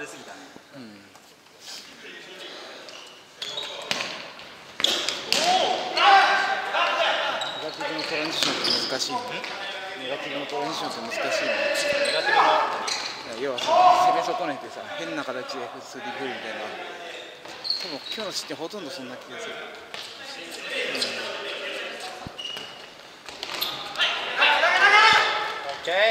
れすぎたね。 ネガティブのトランジションって難しいね。ネガティブのトランジションって難しいね。 ネガティブの要はさ、攻め損ねてさ、変な形で普通に来るみたいな。多分今日の失点ほとんどそんな気がする。 オッケー。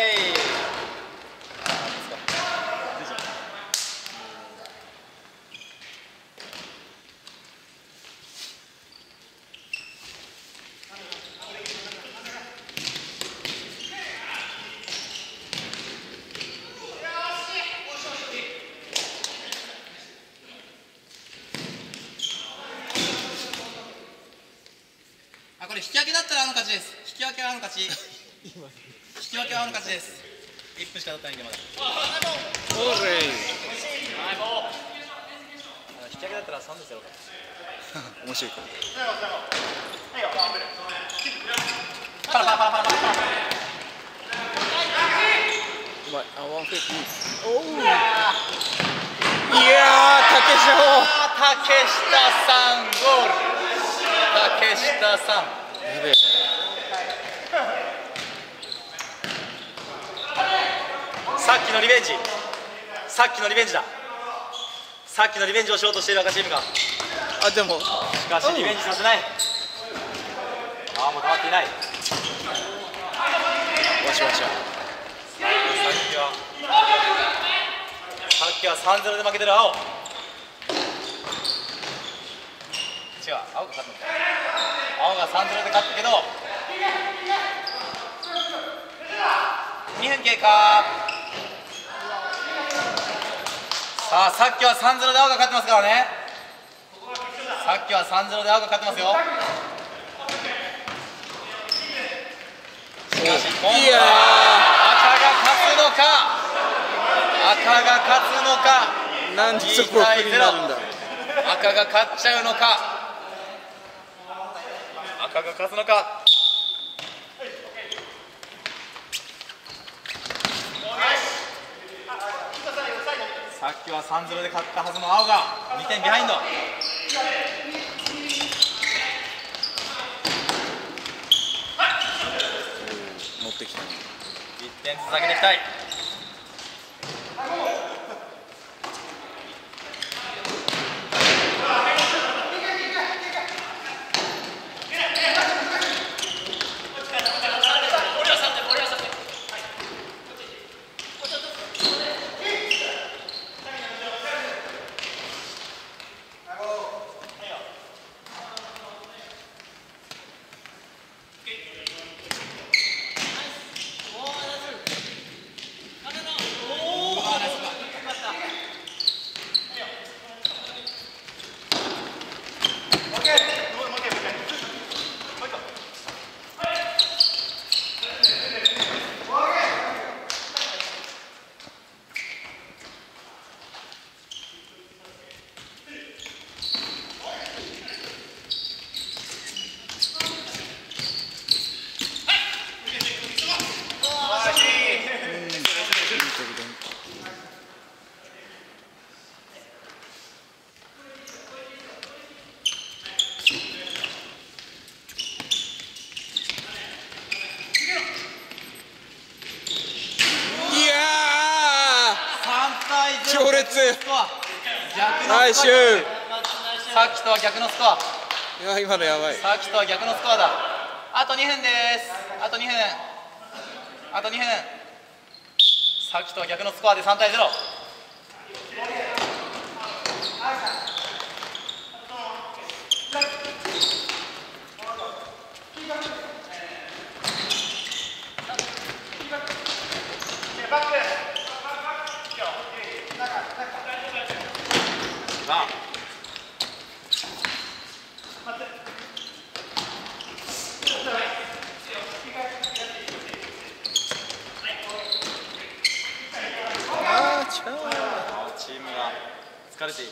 これ引き分けだったら勝ちです。引き分けは勝ち。引き分けは勝ちです。1分しか経ってないんでまだ。 オーレイ。 引き分けだったら3ですよ。 面白いか。 パラパラパラパラパラ。 うまい。ワンフェイク。おお。いやー、竹下さんゴール。竹下さん。やべえ。 さっきのリベンジ。さっきのリベンジだ。さっきのリベンジをしようとしている赤チームが。 あ、でも。 しかしリベンジさせない。ああ、もう黙っていない。 わしわしさっきは 3-0 で負けてる青。違う、青が勝ったんだ。青が 3-0 で勝ったけど2分経過。さあ、さっきは 3-0 で青が勝ってますからね。さっきは 3-0 で青が勝ってますよ。しかし今度は赤が勝つのか。赤が勝つのか。 なんでそこが不利になるんだ。 赤が勝っちゃうのか。赤が勝つのか。さっきは 3-0 で勝ったはずの青が2点ビハインド。 乗ってきた。 1点続けていきたい。 強烈。ナイス。 さっきとは逆のスコア。 いや、今のやばい。 さっきとは逆のスコアだ。あと2分です。あと2分。あと2分。さっきとは逆のスコアで3対0。チームが疲れている。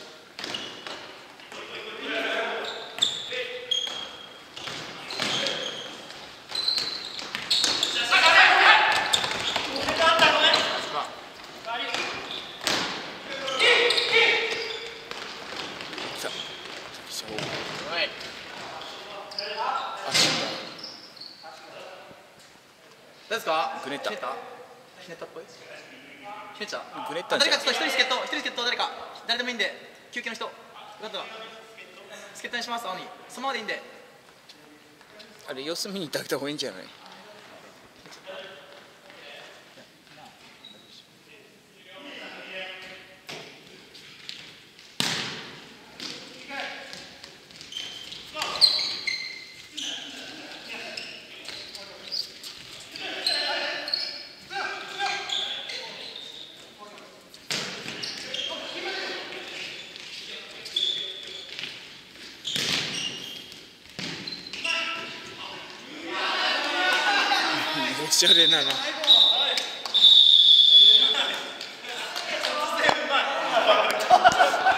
ですか？ グネッタひねったっぽい。ひねっちゃう。 グネッタんじゃん。 誰かちょっと一人助っ人誰か誰でもいいんで休憩の人よかったら助っ人にします。青にそのままでいいんで。 あれ様子見に行ってあげた方がいいんじゃない？おしゃれなな。